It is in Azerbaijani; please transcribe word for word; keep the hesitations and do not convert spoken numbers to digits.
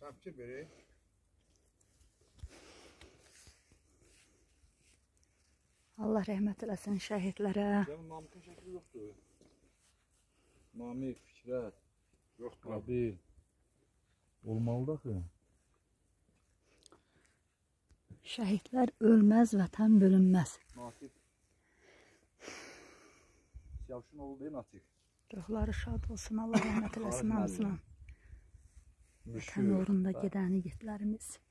Tapçı biri. Allah rəhmət eləsin şəhidlərə. Canım Namık'ın şəkli yoxdur. Namik, Fikrət. Yoxdur. Abi. Olmalı da ki. Şəhidlər ölməz, vətən bölünməz. Natif. Yavşın oğlu değil Natif. Ruhları şad olsun, Allah rəhmət eləsin hamısına. Müşür. Vətən uğrunda gedən yiğitlərimiz.